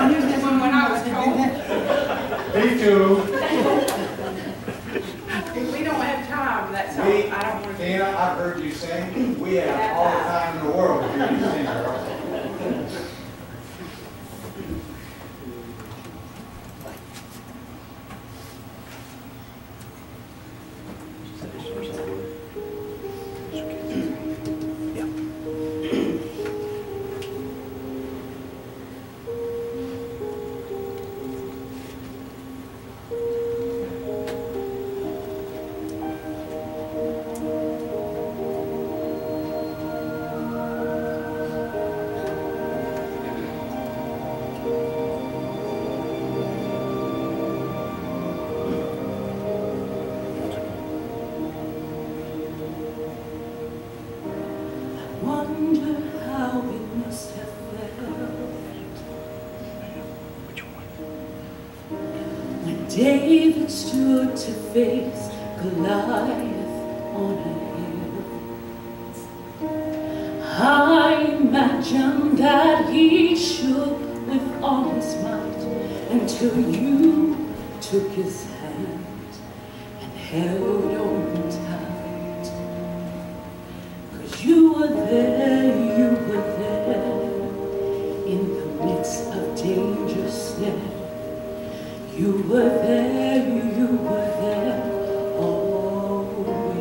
when I was told. Me too. We don't have time, that's all. I don't want to. Tina, I've heard you sing. We have all the time in the world to hear you sing, girl. David stood to face Goliath on a hill. I imagine that he shook with all his might until you took his hand and held on tight. 'Cause you were there in the midst of danger snare. You were there always.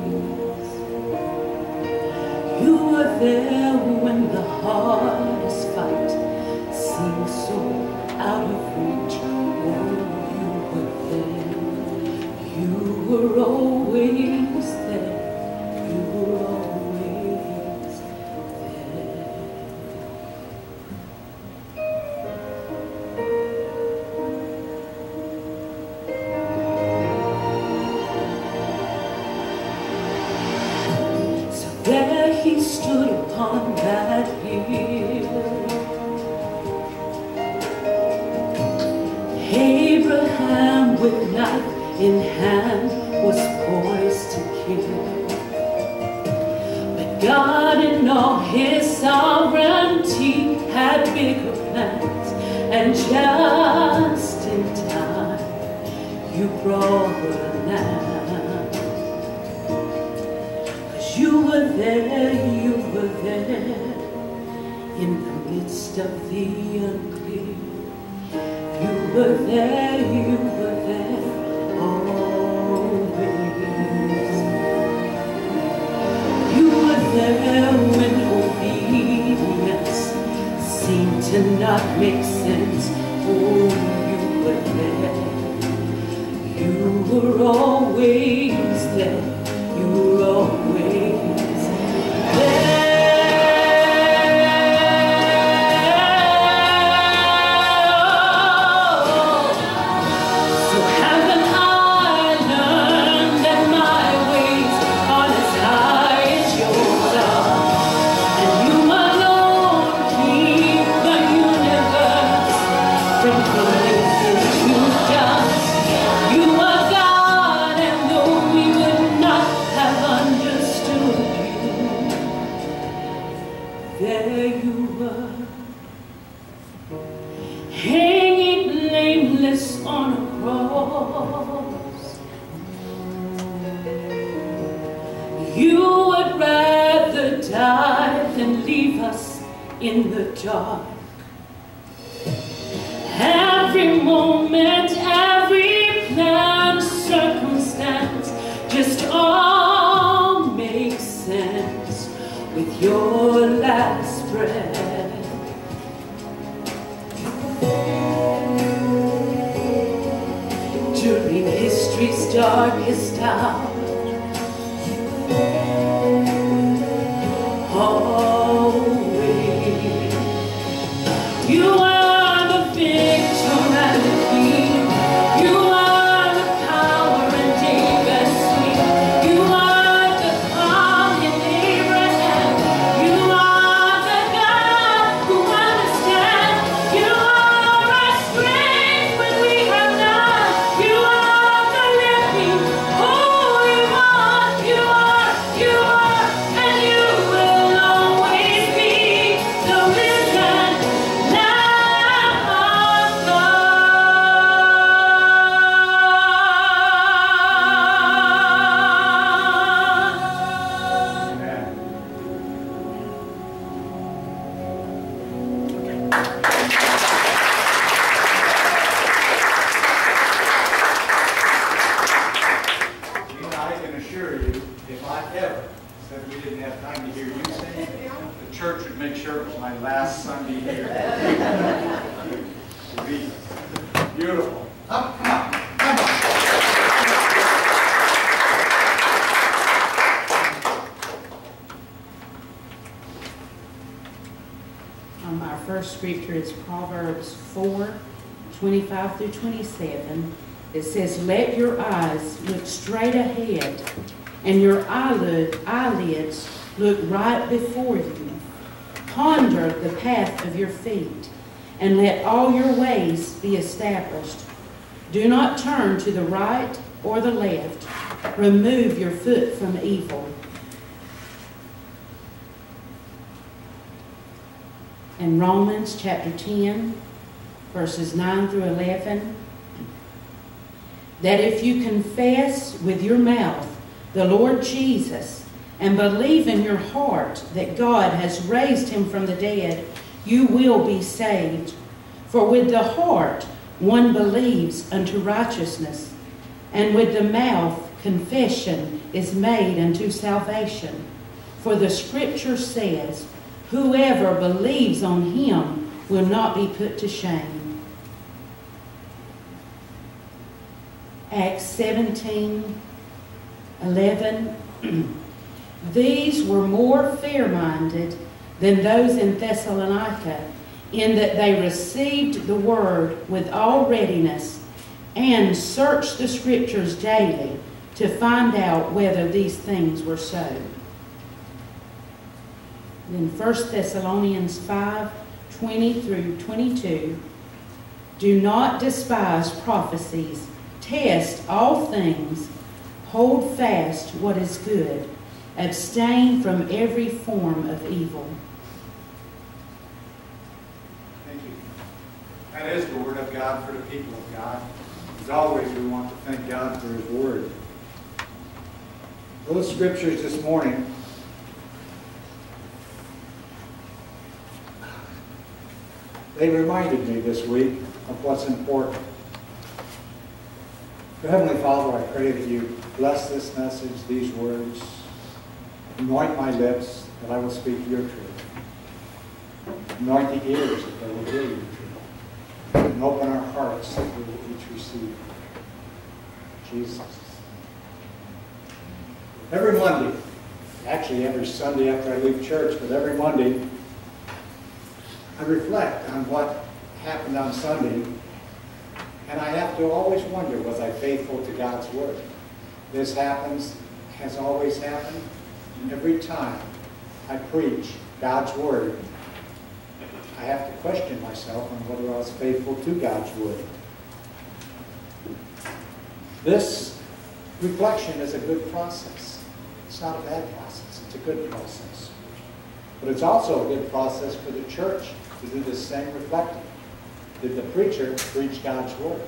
You were there when the hardest fight seemed so out of reach. Oh, you were there. You were always there. You were always there. There he stood upon that hill. Abraham with knife in hand was poised to kill. But God in all his sovereignty had bigger plans, and just in time you brought her land. You were there in the midst of the unclear. You were there always. You were there when obedience seemed to not make sense. Oh, you were there. You were always there. You were always there. So haven't I learned that my ways are as high as yours are, and you alone keep the universe from falling into dust. You are God, and though we would not have understood you, there you were, hanging blameless on a cross. You would rather die than leave us in the dark. Every moment, every plan, circumstance, just all makes sense with your last breath. During history's darkest hour, always you are the victor and the king. You are the power and David's sweet. You are the calm in Abraham. You are the God who understands. You are our strength when we have none. You are the living. Oh, Proverbs 4:25 through 27. It says, "Let your eyes look straight ahead, and your eyelids look right before you. Ponder the path of your feet, and let all your ways be established. Do not turn to the right or the left. Remove your foot from evil." In Romans chapter 10, verses 9 through 11, "That if you confess with your mouth the Lord Jesus and believe in your heart that God has raised him from the dead, you will be saved. For with the heart one believes unto righteousness, and with the mouth confession is made unto salvation. For the scripture says, whoever believes on him will not be put to shame." Acts 17:11. "These were more fair-minded than those in Thessalonica, in that they received the word with all readiness and searched the scriptures daily to find out whether these things were so." Then 1 Thessalonians 5:20 through 22. "Do not despise prophecies. Test all things. Hold fast what is good. Abstain from every form of evil." Thank you. That is the word of God for the people of God. As always, we want to thank God for his word. Those scriptures this morning, they reminded me this week of what's important. Heavenly Father, I pray that you bless this message, these words. Anoint my lips that I will speak your truth. Anoint the ears that they will hear your truth. And open our hearts that we will each receive Jesus. Every Monday, actually every Sunday after I leave church, but every Monday, I reflect on what happened on Sunday, and I have to always wonder, was I faithful to God's word? This happens, has always happened, and every time I preach God's word, I have to question myself on whether I was faithful to God's word. This reflection is a good process. It's not a bad process, it's a good process. But it's also a good process for the church to do the same reflecting. Did the preacher preach God's word?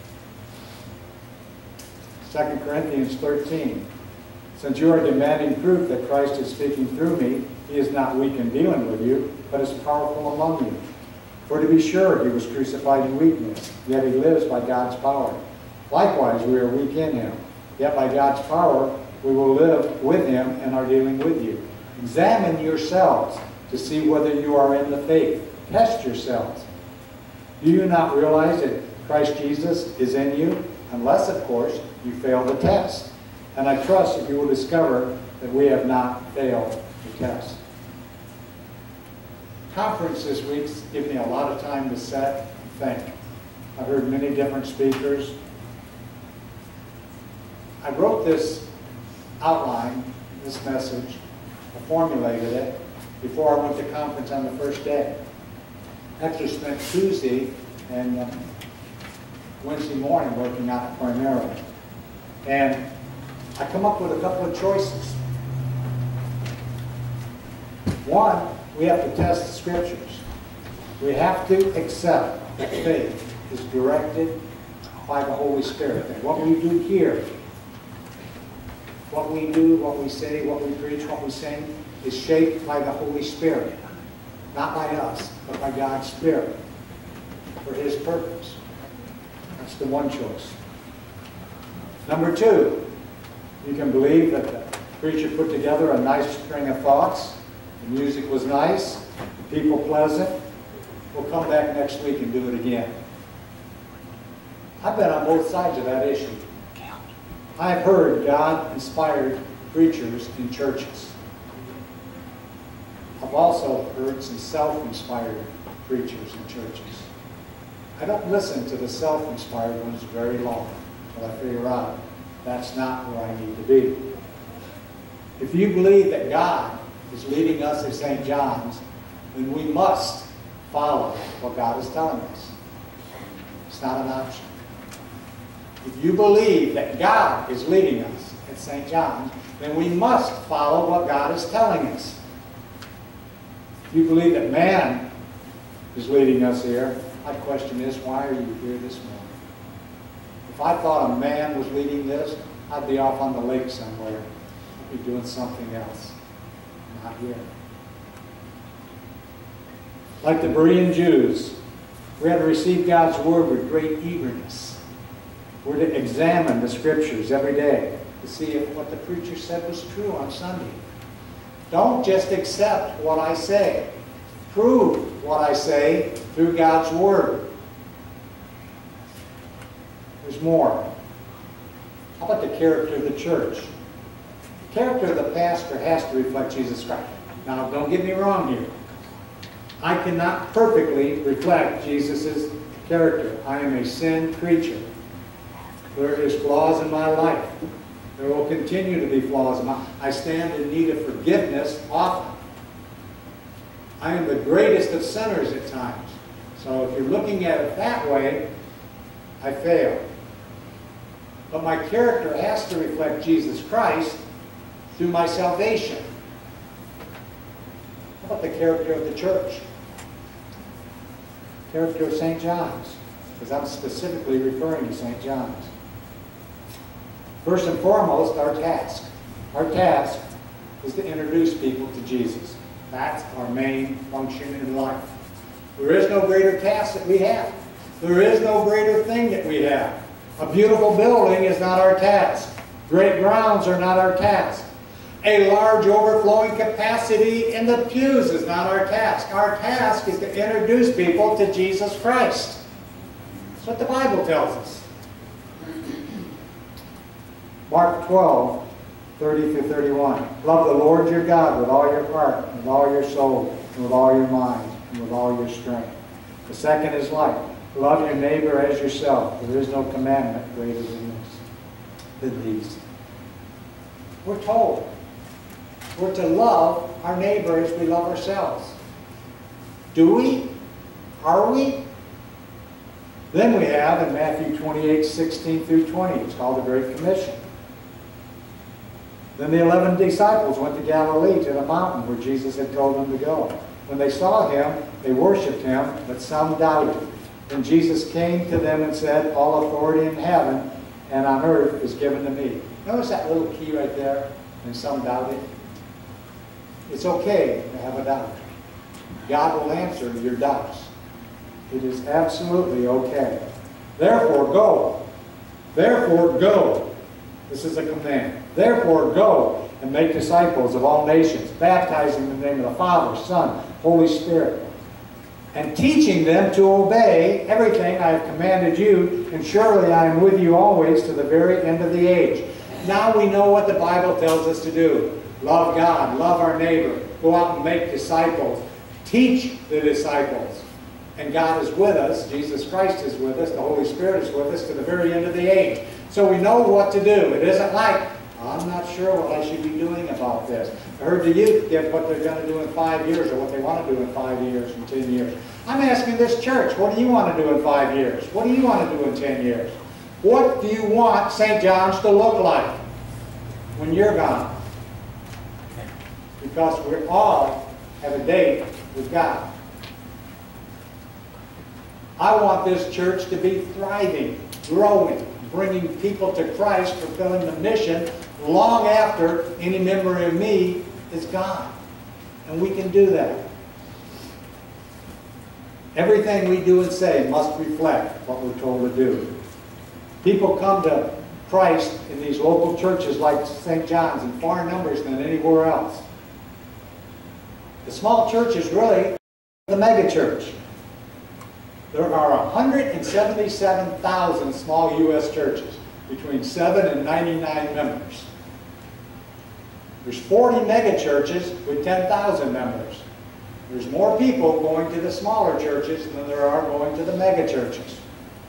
2 Corinthians 13. "Since you are demanding proof that Christ is speaking through me, he is not weak in dealing with you, but is powerful among you. For to be sure, he was crucified in weakness, yet he lives by God's power. Likewise, we are weak in him, yet by God's power we will live with him and are dealing with you. Examine yourselves to see whether you are in the faith. Test yourselves. Do you not realize that Christ Jesus is in you? Unless, of course, you fail the test. And I trust that you will discover that we have not failed the test." Conference this week's given me a lot of time to set and think. I heard many different speakers. I wrote this outline, this message, I formulated it before I went to conference on the first day. Actually spent Tuesday and Wednesday morning working on it primarily. And I come up with a couple of choices. One, we have to test the scriptures. We have to accept that faith is directed by the Holy Spirit. That what we do here, what we do, what we say, what we preach, what we sing, is shaped by the Holy Spirit. Not by us, but by God's Spirit for his purpose. That's the one choice. Number two, you can believe that the preacher put together a nice string of thoughts. The music was nice, the people pleasant. We'll come back next week and do it again. I've been on both sides of that issue. I've heard God-inspired preachers in churches. I've also heard some self-inspired preachers and churches. I don't listen to the self-inspired ones very long until I figure out that's not where I need to be. If you believe that God is leading us at St. John's, then we must follow what God is telling us. It's not an option. If you believe that God is leading us at St. John's, then we must follow what God is telling us. If you believe that man is leading us here, my question is, why are you here this morning? If I thought a man was leading this, I'd be off on the lake somewhere. I'd be doing something else. Not here. Like the Berean Jews, we had to receive God's word with great eagerness. We're to examine the scriptures every day to see if what the preacher said was true on Sunday. Don't just accept what I say. Prove what I say through God's word. There's more. How about the character of the church? The character of the pastor has to reflect Jesus Christ. Now, don't get me wrong here. I cannot perfectly reflect Jesus' character. I am a sin creature. There is flaws in my life. There will continue to be flaws in my life. I stand in need of forgiveness often. I am the greatest of sinners at times. So if you're looking at it that way, I fail. But my character has to reflect Jesus Christ through my salvation. How about the character of the church? Character of St. John's, because I'm specifically referring to St. John's. First and foremost, our task. Our task is to introduce people to Jesus. That's our main function in life. There is no greater task that we have. There is no greater thing that we have. A beautiful building is not our task. Great grounds are not our task. A large overflowing capacity in the pews is not our task. Our task is to introduce people to Jesus Christ. That's what the Bible tells us. Mark 12, 30 through 31. Love the Lord your God with all your heart, and with all your soul, and with all your mind, and with all your strength. The second is like, love your neighbor as yourself. There is no commandment greater than these. We're told we're to love our neighbor as we love ourselves. Do we? Are we? Then we have in Matthew 28, 16 through 20. It's called the Great Commission. Then the 11 disciples went to Galilee, to the mountain where Jesus had told them to go. When they saw him, they worshipped him, but some doubted. Then Jesus came to them and said, all authority in heaven and on earth is given to me. Notice that little key right there, and some doubted. It's okay to have a doubt. God will answer your doubts. It is absolutely okay. Therefore, go. Therefore, go. This is a command. Therefore, go and make disciples of all nations, baptizing in the name of the Father, Son, Holy Spirit, and teaching them to obey everything I have commanded you, and surely I am with you always to the very end of the age. Now we know what the Bible tells us to do. Love God, love our neighbor, go out and make disciples, teach the disciples. And God is with us, Jesus Christ is with us, the Holy Spirit is with us to the very end of the age. So we know what to do. It isn't like, I'm not sure what I should be doing about this. I heard the youth give what they're going to do in 5 years or what they want to do in 5 years and 10 years. I'm asking this church, what do you want to do in 5 years? What do you want to do in 10 years? What do you want St. John's to look like when you're gone? Because we all have a date with God. I want this church to be thriving, growing, bringing people to Christ, fulfilling the mission long after any memory of me is gone. And we can do that. Everything we do and say must reflect what we're told to do. People come to Christ in these local churches like St. John's in far numbers than anywhere else. The small church is really the mega church. There are 177,000 small U.S. churches, between 7 and 99 members. There's 40 mega churches with 10,000 members. There's more people going to the smaller churches than there are going to the mega churches.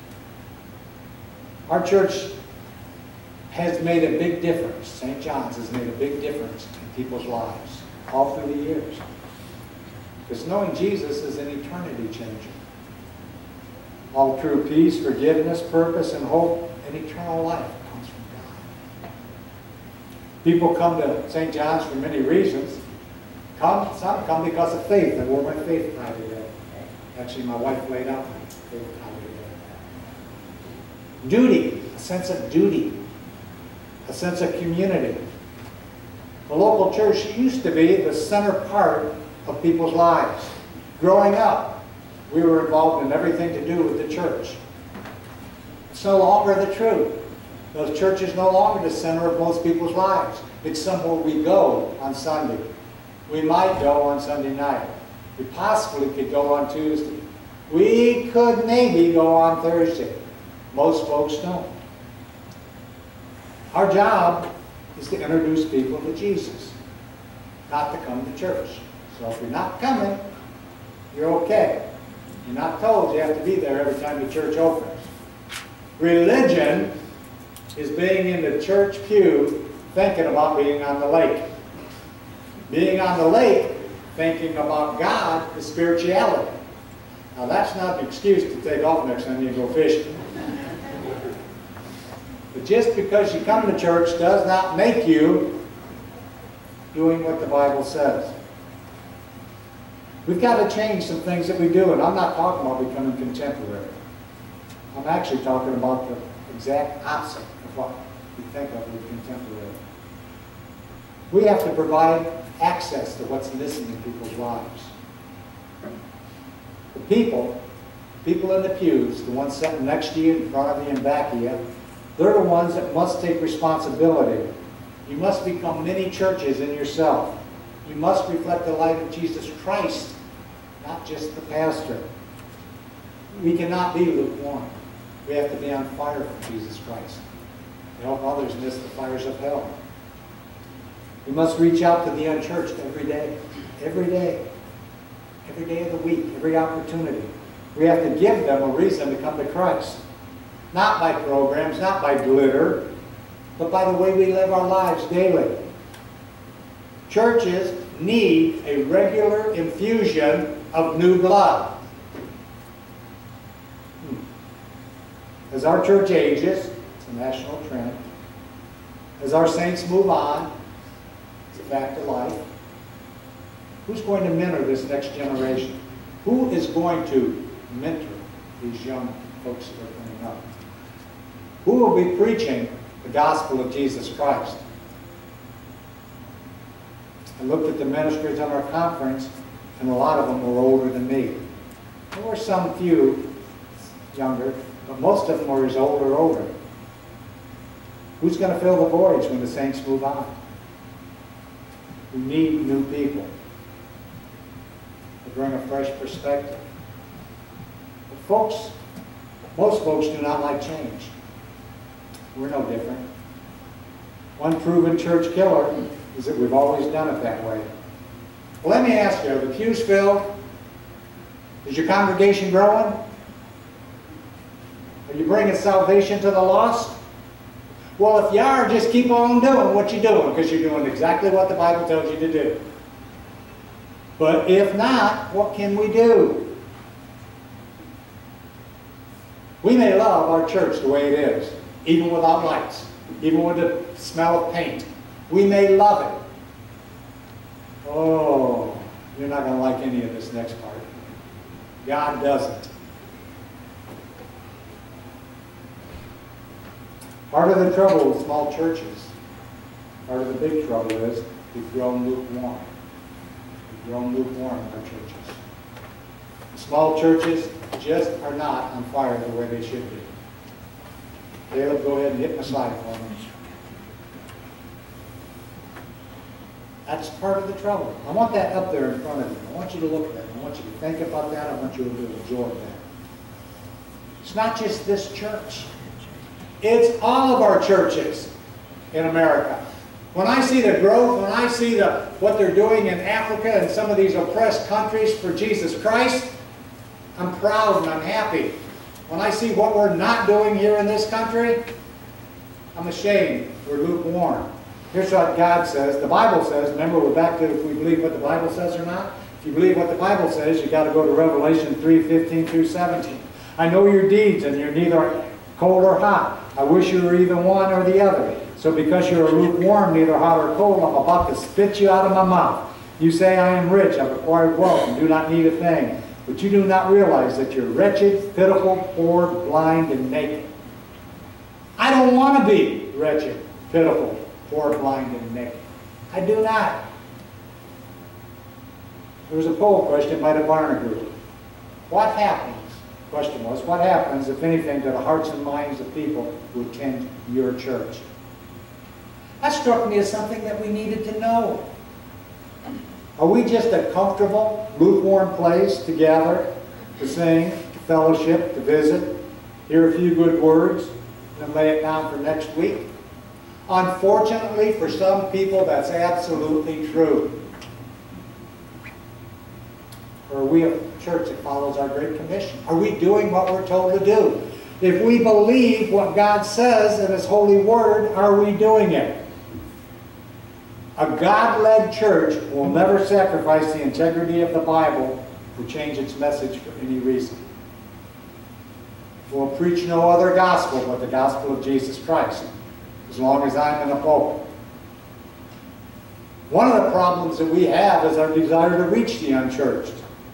Our church has made a big difference. St. John's has made a big difference in people's lives all through the years. Because knowing Jesus is an eternity changer. All true peace, forgiveness, purpose, and hope, and eternal life comes from God. People come to St. John's for many reasons. Some come because of faith. I wore my faith tie today. Actually, my wife laid out my faith tie today. Duty, a sense of duty, a sense of community. The local church used to be the center part of people's lives. Growing up, we were involved in everything to do with the church. It's no longer the truth. Those churches no longer the center of most people's lives. It's somewhere we go on Sunday. We might go on Sunday night. We possibly could go on Tuesday. We could maybe go on Thursday. Most folks don't. Our job is to introduce people to Jesus, not to come to church. So if you're not coming, you're okay. You're not told you have to be there every time the church opens. Religion is being in the church pew thinking about being on the lake. Being on the lake, thinking about God, is spirituality. Now that's not an excuse to take off next time you go fishing. But just because you come to church does not make you doing what the Bible says. We've got to change some things that we do, and I'm not talking about becoming contemporary. I'm actually talking about the exact opposite of what we think of as contemporary. We have to provide access to what's missing in people's lives. The people in the pews, the ones sitting next to you, in front of you, and back of you, they're the ones that must take responsibility. You must become many churches in yourself. You must reflect the light of Jesus Christ, not just the pastor. We cannot be lukewarm. We have to be on fire for Jesus Christ to help others miss the fires of hell. We must reach out to the unchurched every day. Every day. Every day of the week. Every opportunity. We have to give them a reason to come to Christ. Not by programs, not by glitter, but by the way we live our lives daily. Churches need a regular infusion of new blood. As our church ages, it's a national trend, as our saints move on, it's a fact of life, who's going to mentor this next generation? Who is going to mentor these young folks that are coming up? Who will be preaching the gospel of Jesus Christ? I looked at the ministers on our conference, and a lot of them were older than me. There were some few younger, but most of them were as old or older. Who's going to fill the voids when the saints move on? We need new people to bring a fresh perspective. But most folks do not like change. We're no different. One proven church killer is that we've always done it that way. Well, let me ask you, are the pews filled? Is your congregation growing? Are you bringing salvation to the lost? Well, if you are, just keep on doing what you're doing, because you're doing exactly what the Bible tells you to do. But if not, what can we do? We may love our church the way it is, even without lights, even with the smell of paint. We may love it. Oh, you're not going to like any of this next part. God doesn't. Part of the trouble with small churches, part of the big trouble is we've grown lukewarm. We've grown lukewarm in our churches. The small churches just are not on fire the way they should be. Caleb, go ahead and hit my slide for me. That's part of the trouble. I want that up there in front of you. I want you to look at it. I want you to think about that. I want you to absorb that. It's not just this church. It's all of our churches in America. When I see the growth, when I see what they're doing in Africa and some of these oppressed countries for Jesus Christ, I'm proud and I'm happy. When I see what we're not doing here in this country, I'm ashamed. We're lukewarm. Here's what God says. The Bible says, remember we're back to if we believe what the Bible says or not. If you believe what the Bible says, you've got to go to Revelation 3:15 through 17. I know your deeds, and you're neither cold or hot. I wish you were either one or the other. So because you're lukewarm, neither hot or cold, I'm about to spit you out of my mouth. You say, I am rich, I've acquired wealth, and do not need a thing. But you do not realize that you're wretched, pitiful, poor, blind, and naked. I don't want to be wretched, pitiful, poor, blind, and naked. I do not. There was a poll question by the Barna Group. What happens, the question was, what happens, if anything, to the hearts and minds of people who attend your church? That struck me as something that we needed to know. Are we just a comfortable, lukewarm place to gather, to sing, to fellowship, to visit, hear a few good words, and then lay it down for next week? Unfortunately, for some people, that's absolutely true. Or are we a church that follows our Great Commission? Are we doing what we're told to do? If we believe what God says in His holy word, are we doing it? A God-led church will never sacrifice the integrity of the Bible or change its message for any reason. We'll preach no other gospel but the gospel of Jesus Christ, as long as I'm in a pulpit. One of the problems that we have is our desire to reach the unchurched.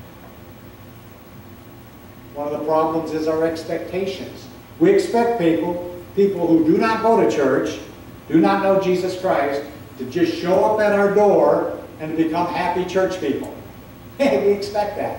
One of the problems is our expectations. We expect people who do not go to church, do not know Jesus Christ, to just show up at our door and to become happy church people. We expect that.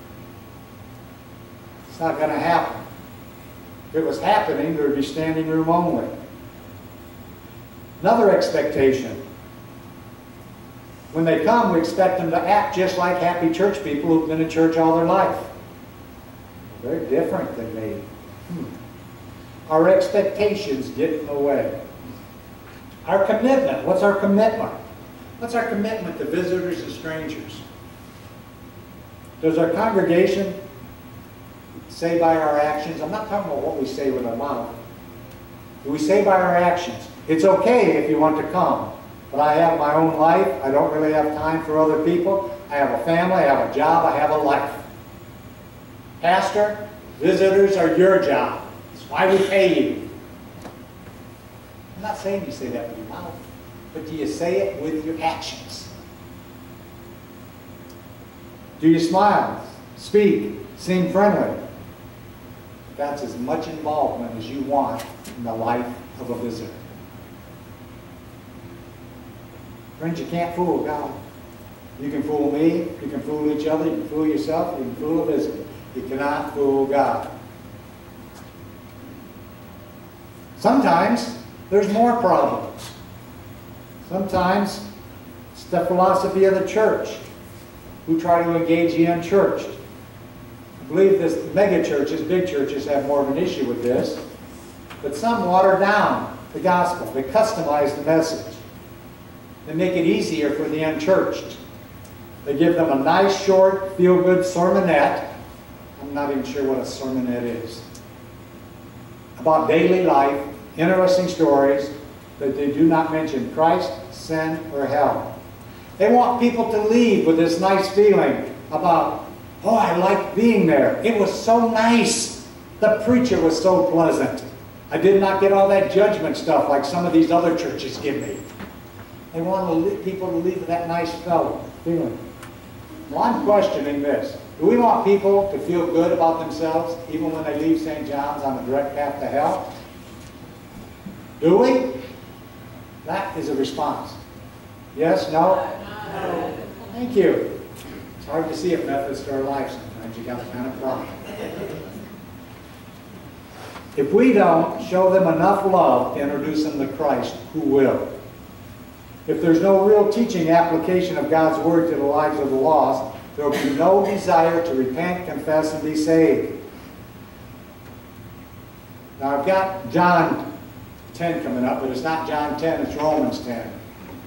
It's not going to happen. If it was happening, there would be standing room only. Another expectation. When they come, we expect them to act just like happy church people who've been in church all their life. They're different than me. Our expectations get in the way. Our commitment. What's our commitment? What's our commitment to visitors and strangers? Does our congregation say by our actions? I'm not talking about what we say with our mouth. Do we say by our actions? It's okay if you want to come, but I have my own life. I don't really have time for other people. I have a family. I have a job. I have a life. Pastor, visitors are your job. It's why we pay you. I'm not saying you say that with your mouth, but do you say it with your actions? Do you smile, speak, seem friendly? That's as much involvement as you want in the life of a visitor. Friends, you can't fool God. You can fool me, you can fool each other, you can fool yourself, you can fool a visitor. You cannot fool God. Sometimes there's more problems. Sometimes it's the philosophy of the church who try to engage the unchurched. I believe this mega churches, big churches, have more of an issue with this, but some water down the gospel. They customize the message. They make it easier for the unchurched. They give them a nice, short, feel-good sermonette. I'm not even sure what a sermonette is. About daily life, interesting stories, but they do not mention Christ, sin, or hell. They want people to leave with this nice feeling about, oh, I liked being there. It was so nice. The preacher was so pleasant. I did not get all that judgment stuff like some of these other churches give me. They want people to leave with that nice feeling. Well, I'm questioning this. Do we want people to feel good about themselves even when they leave St. John's on a direct path to hell? Do we? That is a response. Yes? No? No. Thank you. It's hard to see if Methodists are alive sometimes. You got that kind of problem. If we don't show them enough love to introduce them to Christ, who will? If there's no real teaching application of God's Word to the lives of the lost, there will be no desire to repent, confess, and be saved. Now I've got John 10 coming up, but it's not John 10, it's Romans 10.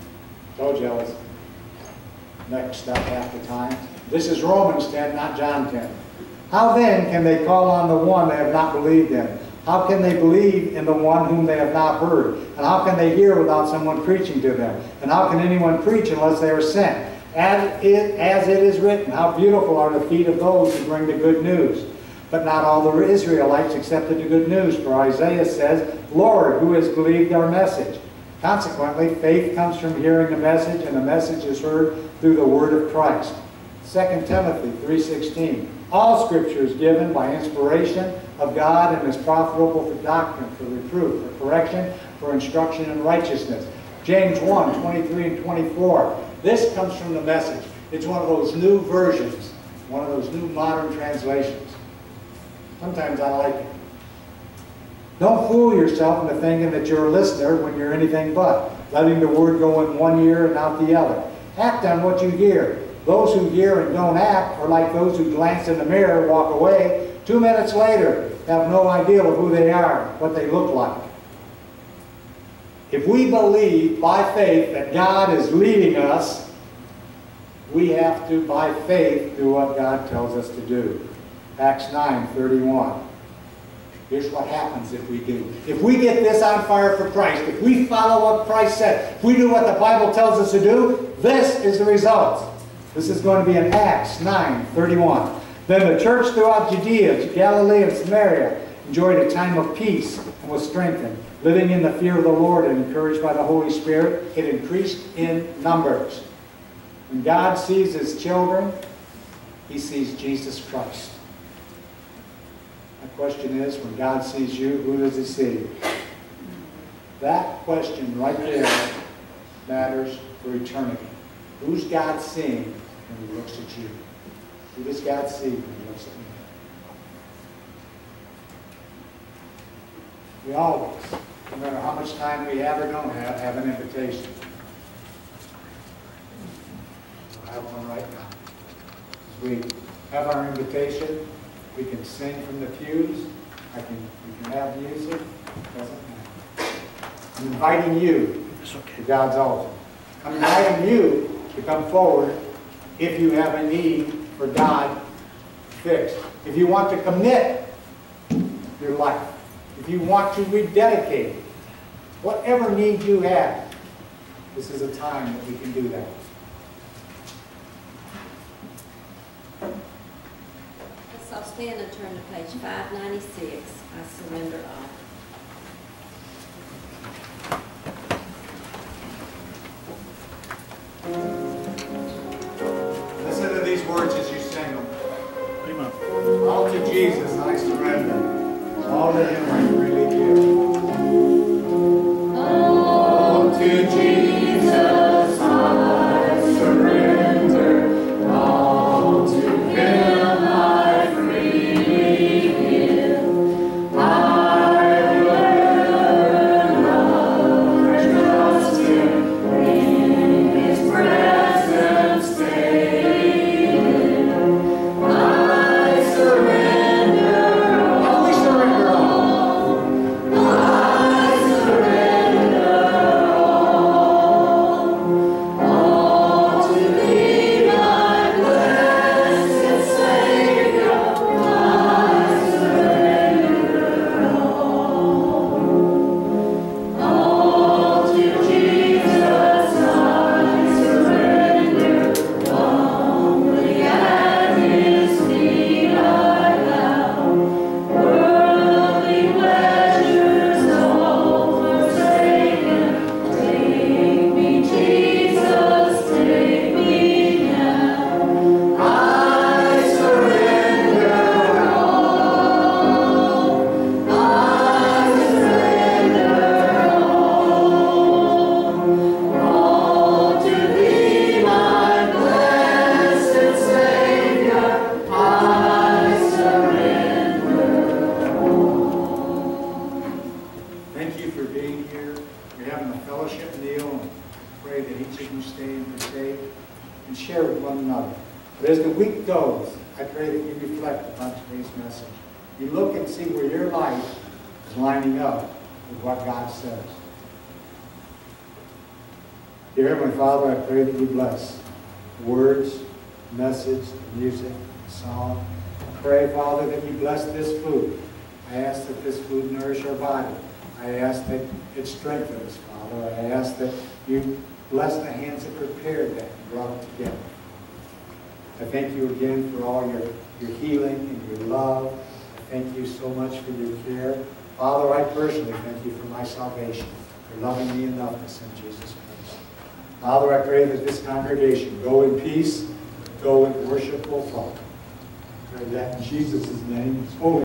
Told you I was next up half the time. This is Romans 10, not John 10. How then can they call on the one they have not believed in? How can they believe in the one whom they have not heard? And how can they hear without someone preaching to them? And how can anyone preach unless they are sent? As it is written, how beautiful are the feet of those who bring the good news. But not all the Israelites accepted the good news. For Isaiah says, Lord, who has believed our message? Consequently, faith comes from hearing the message, and the message is heard through the word of Christ. 2 Timothy 3:16. All Scripture is given by inspiration of God and is profitable for doctrine, for reproof, for correction, for instruction in righteousness. James 1:23 and 24. This comes from the Message. It's one of those new versions, one of those new modern translations. Sometimes I like it. Don't fool yourself into thinking that you're a listener when you're anything but, letting the word go in one ear and out the other. Act on what you hear. Those who hear and don't act are like those who glance in the mirror, walk away, 2 minutes later, have no idea of who they are, what they look like. If we believe by faith that God is leading us, we have to, by faith, do what God tells us to do. Acts 9:31. Here's what happens if we do. If we get this on fire for Christ, if we follow what Christ said, if we do what the Bible tells us to do, this is the result. This is going to be in Acts 9:31. Then the church throughout Judea, Galilee, and Samaria enjoyed a time of peace and was strengthened. Living in the fear of the Lord and encouraged by the Holy Spirit, it increased in numbers. When God sees His children, He sees Jesus Christ. My question is, when God sees you, who does He see? That question right there matters for eternity. Who's God seeing when He looks at you? Who does God see when He looks at me? We always, no matter how much time we have or don't have an invitation. I have one right now. As we have our invitation, we can sing from the pews. We can have music. Doesn't matter. I'm inviting you to God's altar. I'm inviting you to come forward if you have a need for God fixed. If you want to commit your life. If you want to rededicate, whatever need you have, this is a time that we can do that. Let's all stand and turn to page 596. I surrender all. Listen to these words as you sing them. All to Jesus I surrender. All to Him I freely give. All to Jesus I surrender. All to Him I freely give. I will ever love and trust Him, in His presence stay. I surrender all. We surrender all. I surrender all to Thee, my blessed Savior. I surrender all to Jesus. I surrender humbly at His feet I bow. Worldly pleasures all forsaken, take me, Jesus, take me now. I surrender all. I surrender all to Thee, my blessed Savior. I surrender all. Thank you for being here. We're having a fellowship meal, and pray that each of you stay and partake and share with one another. But as the week goes, I pray that you reflect upon today's message. You look and see where your life is lining up with what God says. Dear Heavenly Father, I pray that you bless words, message, music, song. I pray, Father, that you bless this food. I ask that this food nourish our body. I ask that it strengthen us, Father. I ask that you bless the hands that prepared that and brought it together. I thank you again for all your healing and your love. I thank you so much for your care. Father, I personally thank you for my salvation, for loving me enough to send Jesus Christ. Father, I pray that this congregation go in peace, go in worshipful thought. I pray that in Jesus' name.